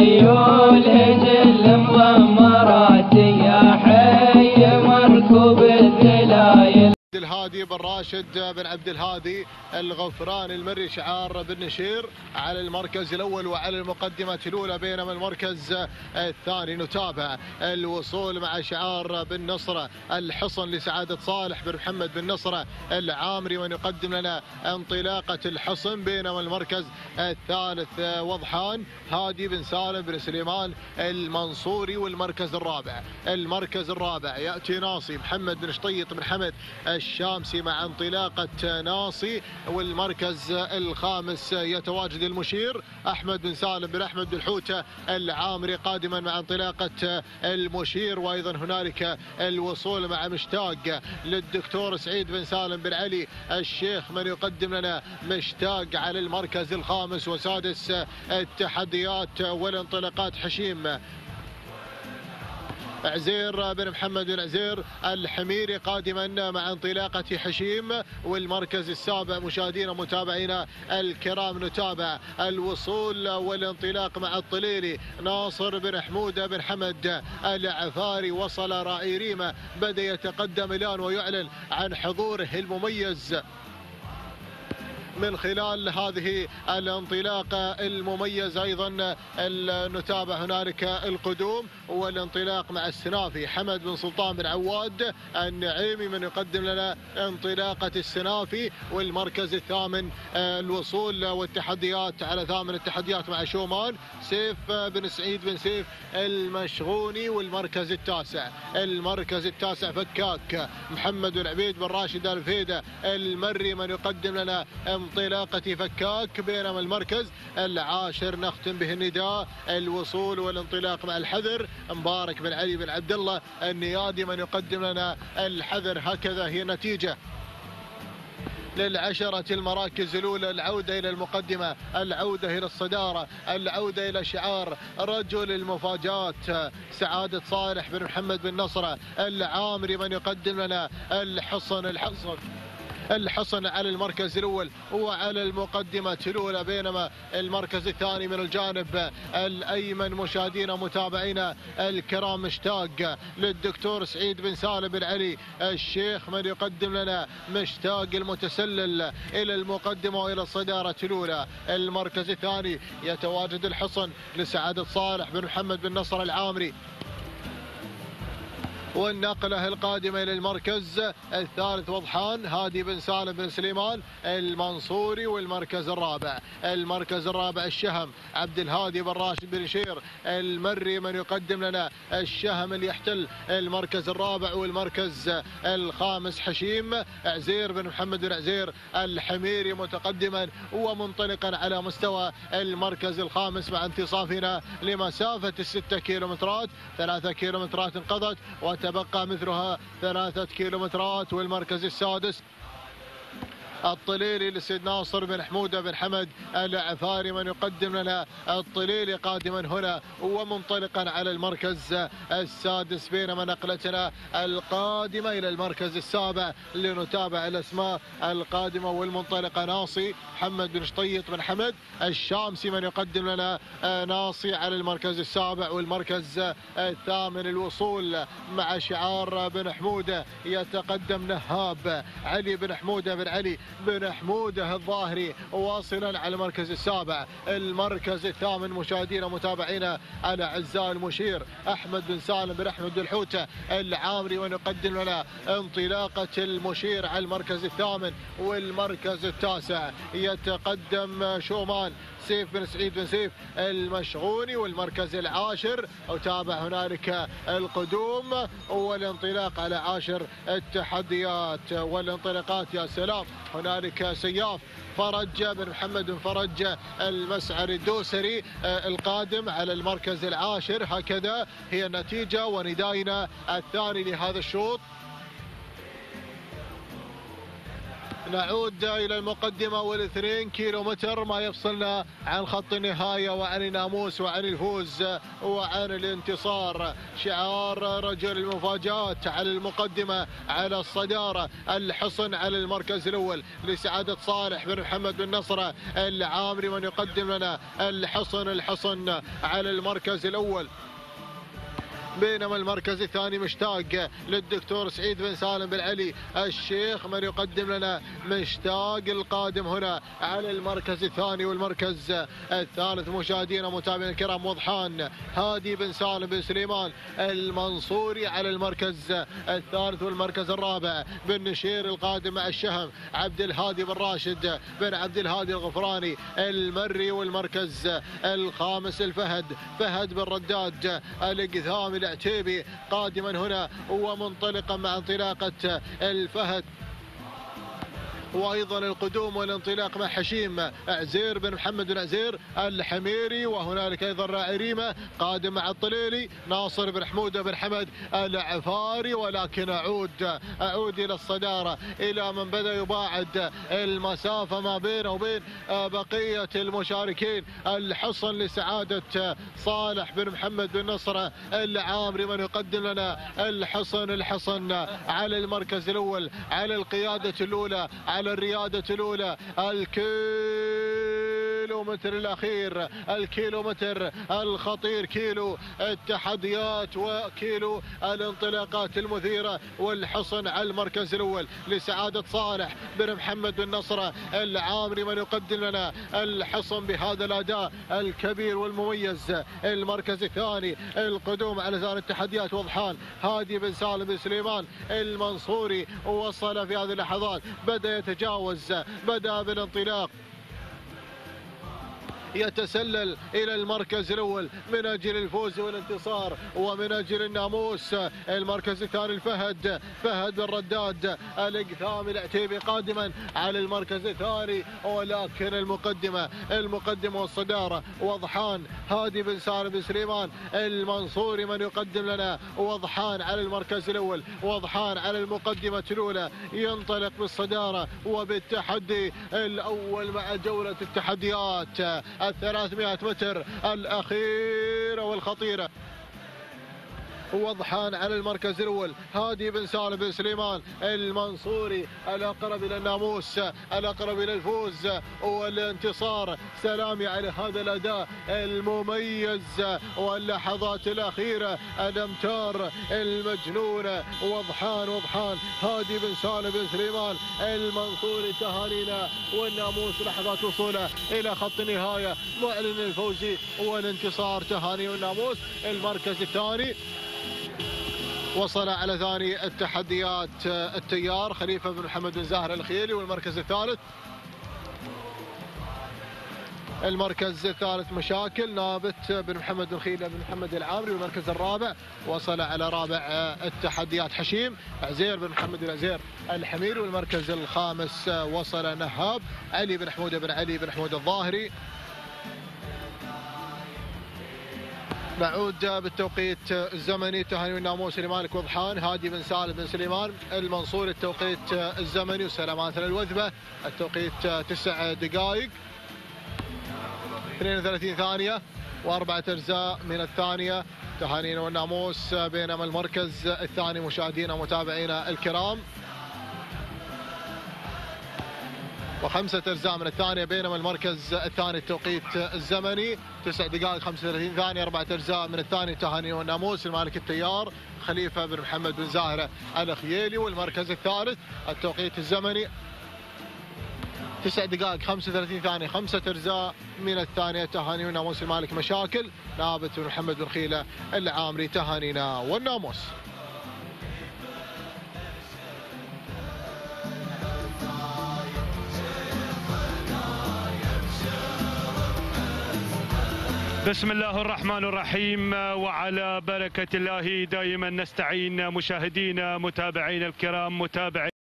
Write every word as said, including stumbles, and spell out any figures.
خيول جل مضمرات يا حي مركوب الذلايل. عبد الهادي بن راشد بن عبد الهادي الغفراني المري شعار بن نشير على المركز الاول وعلى المقدمه الاولى، بينما المركز الثاني نتابع الوصول مع شعار بن نصره الحصن لسعاده صالح بن محمد بن نصره العامري من يقدم لنا انطلاقه الحصن، بينما المركز الثالث وضحان هادي بن سالم بن سليمان المنصوري، والمركز الرابع المركز الرابع ياتي ناصي محمد بن شطيط بن حمد الشامسي مع انطلاقة ناصي، والمركز الخامس يتواجد المشير أحمد بن سالم بن أحمد بن الحوتة العامري قادما مع انطلاقة المشير، وأيضا هنالك الوصول مع مشتاق للدكتور سعيد بن سالم بن علي الشيخ من يقدم لنا مشتاق على المركز الخامس وسادس التحديات والانطلاقات حشيم عزير بن محمد بن عزير الحميري قادما مع انطلاقة حشيم، والمركز السابع مشاهدينا متابعينا الكرام نتابع الوصول والانطلاق مع الطليلي ناصر بن حمودة بن حمد العفاري، وصل رائي ريمة بدأ يتقدم الآن ويعلن عن حضوره المميز من خلال هذه الانطلاقة المميزة. أيضا نتابع هنالك القدوم والانطلاق مع السنافي حمد بن سلطان بن عواد النعيمي من يقدم لنا انطلاقة السنافي، والمركز الثامن الوصول والتحديات على ثامن التحديات مع شومان سيف بن سعيد بن سيف المشغوني، والمركز التاسع المركز التاسع فكاك محمد بن عبيد بن راشد الفيدة المري من يقدم لنا انطلاقة فكاك، بينما المركز العاشر نختم به النداء الوصول والانطلاق مع الحذر مبارك بن علي بن عبد الله النيادي من يقدم لنا الحذر. هكذا هي النتيجة للعشرة المراكز الأولى، العودة إلى المقدمة، العودة إلى الصدارة، العودة إلى شعار رجل المفاجآت سعادة صالح بن محمد بن نصرة العامري من يقدم لنا الحصن الحصن الحصن على المركز الأول وعلى المقدمة الأولى، بينما المركز الثاني من الجانب الأيمن مشاهدينا متابعينا الكرام مشتاق للدكتور سعيد بن سالم بن علي الشيخ من يقدم لنا مشتاق المتسلل إلى المقدمة وإلى الصدارة الأولى. المركز الثاني يتواجد الحصن لسعادة صالح بن محمد بن نصر العامري، والنقلة القادمة إلى المركز الثالث وضحان هادي بن سالم بن سليمان المنصوري، والمركز الرابع المركز الرابع الشهم عبد الهادي بن راشد بن شير المري من يقدم لنا الشهم اللي يحتل المركز الرابع، والمركز الخامس حشيم عزير بن محمد بن عزير الحميري متقدما ومنطلقا على مستوى المركز الخامس مع انتصافنا لمسافة الستة كيلومترات، ثلاثة كيلومترات انقضت وتبقى مثلها ثلاثة كيلومترات. والمركز السادس الطليلي للسيد ناصر بن حمودة بن حمد العفاري من يقدم لنا الطليلي قادما هنا ومنطلقا على المركز السادس، بينما نقلتنا القادمة إلى المركز السابع لنتابع الأسماء القادمة والمنطلقة ناصي محمد بن شطيط بن حمد الشامسي من يقدم لنا ناصي على المركز السابع، والمركز الثامن الوصول مع شعار بن حمودة يتقدم نهاب علي بن حمودة بن علي بن حموده الظاهري واصلا على المركز السابع. المركز الثامن مشاهدينا متابعينا على اعزاء المشير احمد بن سالم بن احمد بن الحوته العامري ونقدم لنا انطلاقه المشير على المركز الثامن، والمركز التاسع يتقدم شومان سيف بن سعيد بن سيف المشغوني، والمركز العاشر وتابع هنالك القدوم والانطلاق على عاشر التحديات والانطلاقات. يا سلام، هنالك سياف فرج بن محمد بن فرج المسعري الدوسري القادم على المركز العاشر. هكذا هي النتيجة وندائنا الثاني لهذا الشوط. نعود إلى المقدمة والاثنين كيلو متر ما يفصلنا عن خط النهاية وعن الناموس وعن الفوز وعن الانتصار. شعار رجل المفاجآت على المقدمة على الصدارة، الحصن على المركز الأول لسعادة صالح بن محمد بن نصر العامري من يقدم لنا الحصن الحصن على المركز الأول. بينما المركز الثاني مشتاق للدكتور سعيد بن سالم بن علي الشيخ من يقدم لنا مشتاق القادم هنا على المركز الثاني. والمركز الثالث مشاهدينا ومتابعينا الكرام وضحان هادي بن سالم بن سليمان المنصوري على المركز الثالث. والمركز الرابع بن نشير القادم مع الشهم عبد الهادي بن راشد بن عبد الهادي الغفراني المري. والمركز الخامس الفهد فهد بن رداد القثامي العتيبي قادما هنا ومنطلقا مع انطلاقة الفهد. وايضا القدوم والانطلاق مع حشيم عزير بن محمد بن عزير الحميري. وهنالك ايضا راعي ريمه قادم مع الطليلي ناصر بن حموده بن حمد العفاري. ولكن اعود اعود الى الصداره الى من بدا يباعد المسافه ما بينه وبين بقيه المشاركين. الحصن لسعاده صالح بن محمد بن نصر العامري من يقدم لنا الحصن الحصن على المركز الاول على القياده الاولى على الريادة الأولى. الكيلومتر الأخير الكيلومتر الخطير كيلو التحديات وكيلو الانطلاقات المثيرة. والحصن على المركز الأول لسعادة صالح بن محمد بن نصر العامري من يقدم لنا الحصن بهذا الأداء الكبير والمميز. المركز الثاني القدوم على زان التحديات وضحان هادي بن سالم بن سليمان المنصوري وصل في هذه اللحظات بدأ يتجاوز بدأ بالانطلاق يتسلل إلى المركز الأول من أجل الفوز والانتصار ومن أجل الناموس. المركز الثاني الفهد فهد بن رداد القثامي العتيبي قادما على المركز الثاني. ولكن المقدمة المقدمة والصدارة وضحان هادي بن سالم بن سليمان المنصوري من يقدم لنا وضحان على المركز الأول وضحان على المقدمة الأولى ينطلق بالصدارة وبالتحدي الأول مع جولة التحديات الثلاثمائة متر الأخيرة والخطيرة. وضحان على المركز الأول هادي بن سالم بن سليمان المنصوري الأقرب إلى الناموس الأقرب إلى الفوز والانتصار. سلامي على هذا الأداء المميز واللحظات الأخيرة الأمتار المجنونة. وضحان وضحان هادي بن سالم بن سليمان المنصوري تهانينا والناموس لحظات وصوله إلى خط النهاية معلن الفوز والانتصار. تهاني والناموس. المركز الثاني وصل على ثاني التحديات التيار خليفة بن محمد بن زاهر الخيلي. والمركز الثالث المركز الثالث مشاكل نابت بن محمد بن خيلة بن محمد العامري. والمركز الرابع وصل على رابع التحديات حشيم عزير بن محمد بن عزير الحميري. والمركز الخامس وصل نهاب علي بن حمودة بن علي بن حمودة الظاهري. نعود بالتوقيت الزمني. تهاني والناموس لمالك وضحان هادي بن سالم بن سليمان المنصوري التوقيت الزمني. وسلامات للوثبة التوقيت تسع دقائق اثنين وثلاثين ثانية وأربعة أجزاء من الثانية. تهانينا والناموس. بينما المركز الثاني مشاهدينا ومتابعينا الكرام وخمسة أجزاء من الثانية. بينما المركز الثاني التوقيت الزمني تسع دقائق خمسة وثلاثين ثانية أربعة أجزاء من الثاني. تهاني والناموس المالك التيار خليفة بن محمد بن زاهرة الخيلي. والمركز الثالث التوقيت الزمني تسع دقائق خمسة وثلاثين ثانية خمسة أجزاء من الثانية. تهاني والناموس المالك مشاكل نابت بن محمد بن خيلة العامري. تهانينا والناموس. بسم الله الرحمن الرحيم وعلى بركة الله دائما نستعين. مشاهدينا متابعين الكرام متابعين